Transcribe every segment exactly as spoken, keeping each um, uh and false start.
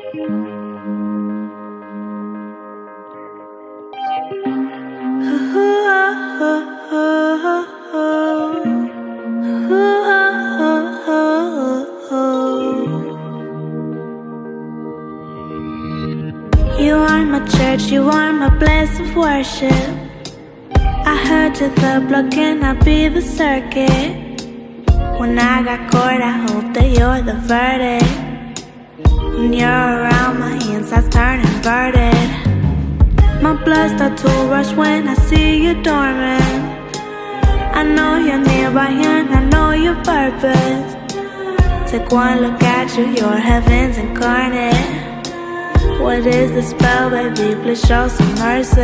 You are my church, you are my place of worship. I heard to the block, can I be the circuit? When I got caught, I hope that you're the verdict. When you're around, my insides turn inverted. My blood starts to rush when I see you doorman. I know you're nearby and I know your purpose. Take one look at you, you're heaven's incarnate. What is the spell, baby? Please show some mercy.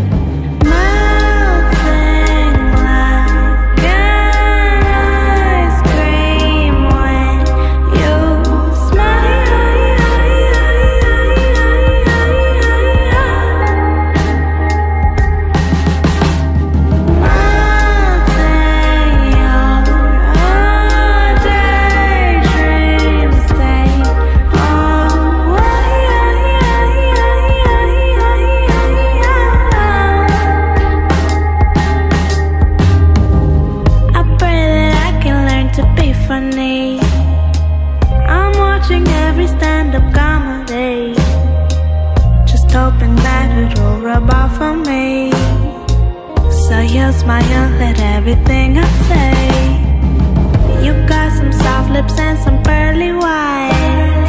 Melting like an ice cream when you smile. Melting your daydream state. Oh, funny. I'm watching every stand-up comedy, just hoping that it'll rub off on me. So you smile at everything I say. You got some soft lips and some pearly white.